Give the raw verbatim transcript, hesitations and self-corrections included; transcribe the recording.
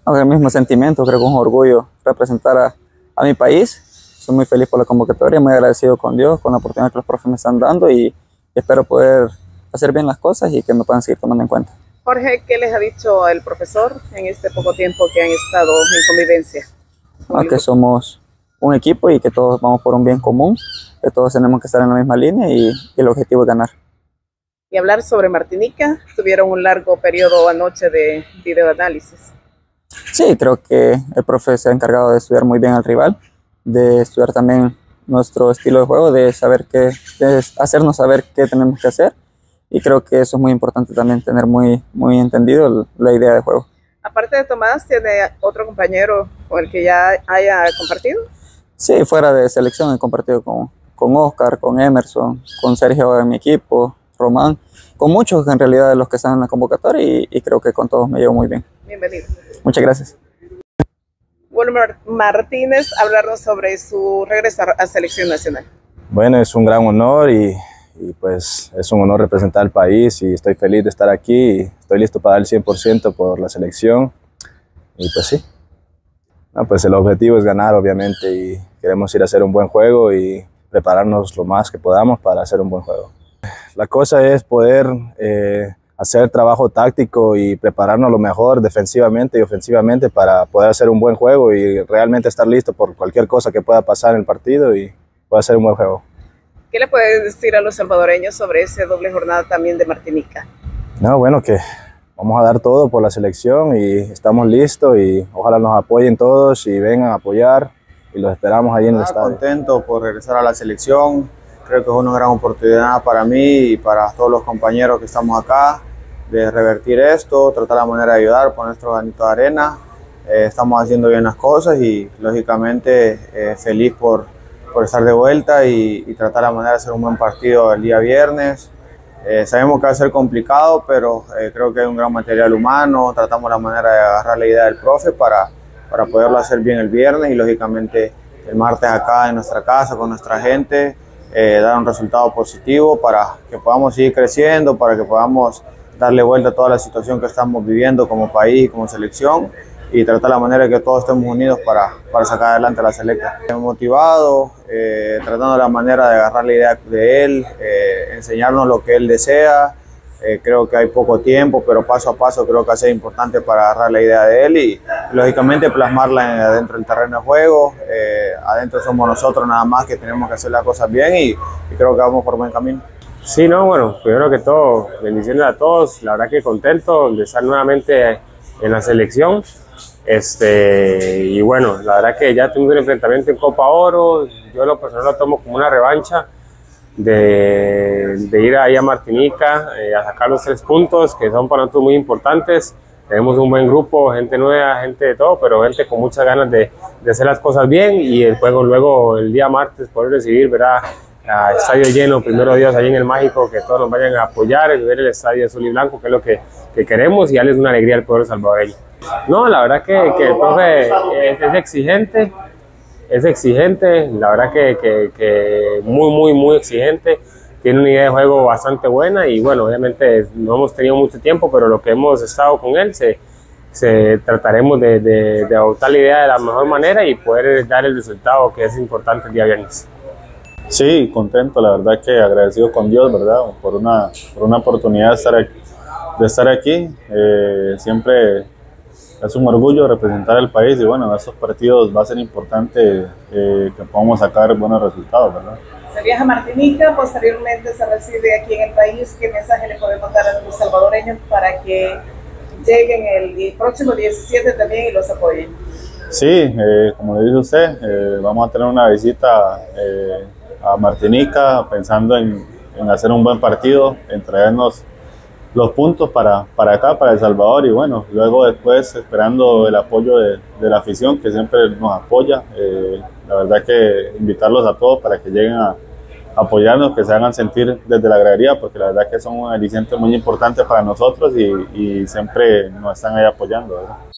El mismo sentimiento, creo que es un orgullo representar a, a mi país. Soy muy feliz por la convocatoria, muy agradecido con Dios, con la oportunidad que los profes me están dando y espero poder hacer bien las cosas y que me puedan seguir tomando en cuenta. Jorge, ¿qué les ha dicho el profesor en este poco tiempo que han estado en convivencia? No, que somos un equipo y que todos vamos por un bien común, que todos tenemos que estar en la misma línea y, y el objetivo es ganar. Y hablar sobre Martinica, tuvieron un largo periodo anoche de videoanálisis. Sí, creo que el profe se ha encargado de estudiar muy bien al rival, de estudiar también nuestro estilo de juego, de saber qué, de hacernos saber qué tenemos que hacer, y creo que eso es muy importante también, tener muy, muy entendido la idea de juego. Aparte de Tomás, ¿tiene otro compañero con el que ya haya compartido? Sí, fuera de selección he compartido con, con Oscar, con Emerson, con Sergio en mi equipo, Román, con muchos en realidad de los que están en la convocatoria y, y creo que con todos me llevo muy bien. Bienvenido. Muchas gracias. Wilmer Martínez, hablarnos sobre su regreso a Selección Nacional. Bueno, es un gran honor y, y pues es un honor representar al país y estoy feliz de estar aquí. Y estoy listo para dar el cien por ciento por la selección y pues sí. No, pues el objetivo es ganar obviamente y queremos ir a hacer un buen juego y prepararnos lo más que podamos para hacer un buen juego. La cosa es poder eh, hacer trabajo táctico y prepararnos lo mejor defensivamente y ofensivamente para poder hacer un buen juego y realmente estar listo por cualquier cosa que pueda pasar en el partido y poder hacer un buen juego. ¿Qué le puedes decir a los salvadoreños sobre esa doble jornada también de Martinica? No, bueno, que vamos a dar todo por la selección y estamos listos y ojalá nos apoyen todos y vengan a apoyar y los esperamos ahí en el estadio. Contento por regresar a la selección, creo que es una gran oportunidad para mí y para todos los compañeros que estamos acá de revertir esto, tratar la manera de ayudar, poner nuestro granito de arena. Eh, estamos haciendo bien las cosas y lógicamente eh, feliz por, por estar de vuelta y, y tratar la manera de hacer un buen partido el día viernes. Eh, sabemos que va a ser complicado, pero eh, creo que hay un gran material humano, tratamos la manera de agarrar la idea del profe para, para poderlo hacer bien el viernes y lógicamente el martes acá en nuestra casa con nuestra gente, eh, dar un resultado positivo para que podamos seguir creciendo, para que podamos darle vuelta a toda la situación que estamos viviendo como país y como selección y tratar la manera de que todos estemos unidos para, para sacar adelante la selecta. Motivado, eh, tratando la manera de agarrar la idea de él, eh, enseñarnos lo que él desea. Eh, creo que hay poco tiempo, pero paso a paso creo que va a ser importante para agarrar la idea de él y, y lógicamente plasmarla en, adentro del terreno de juego. Eh, adentro somos nosotros nada más que tenemos que hacer las cosas bien y, y creo que vamos por buen camino. Sí, no, bueno, primero que todo, bendiciones a todos, la verdad que contento de estar nuevamente en la selección, este, y bueno, la verdad que ya tuvimos un enfrentamiento en Copa Oro, yo lo personal lo tomo como una revancha de, de ir ahí a Martinica, eh, a sacar los tres puntos que son para nosotros muy importantes. Tenemos un buen grupo, gente nueva, gente de todo, pero gente con muchas ganas de, de hacer las cosas bien y el juego luego el día martes poder recibir, ¿verdad? A estadio lleno, primero Dios, ahí en el Mágico, que todos nos vayan a apoyar, ver el estadio azul y blanco, que es lo que, que queremos y darles una alegría al pueblo salvadoreño. No, la verdad que, que el profe es, es exigente, es exigente, la verdad que, que, que muy, muy, muy exigente, tiene una idea de juego bastante buena y bueno, obviamente no hemos tenido mucho tiempo, pero lo que hemos estado con él, se, se trataremos de, de, de adoptar la idea de la mejor manera y poder dar el resultado que es importante el día viernes. Sí, contento, la verdad que agradecido con Dios, ¿verdad? Por una, por una oportunidad de estar aquí. De estar aquí. Eh, siempre es un orgullo representar al país y bueno, en estos partidos va a ser importante eh, que podamos sacar buenos resultados, ¿verdad? Se viaja a Martinica, posteriormente se reside aquí en el país. ¿Qué mensaje le podemos dar a los salvadoreños para que lleguen el, el próximo diecisiete también y los apoyen? Sí, eh, como le dice usted, eh, vamos a tener una visita eh, a Martinica pensando en, en hacer un buen partido, en traernos los puntos para, para acá, para El Salvador y bueno, luego después esperando el apoyo de, de la afición que siempre nos apoya. Eh, la verdad que invitarlos a todos para que lleguen a apoyarnos, que se hagan sentir desde la gradería, porque la verdad que son un aliciente muy importante para nosotros y, y siempre nos están ahí apoyando, ¿verdad?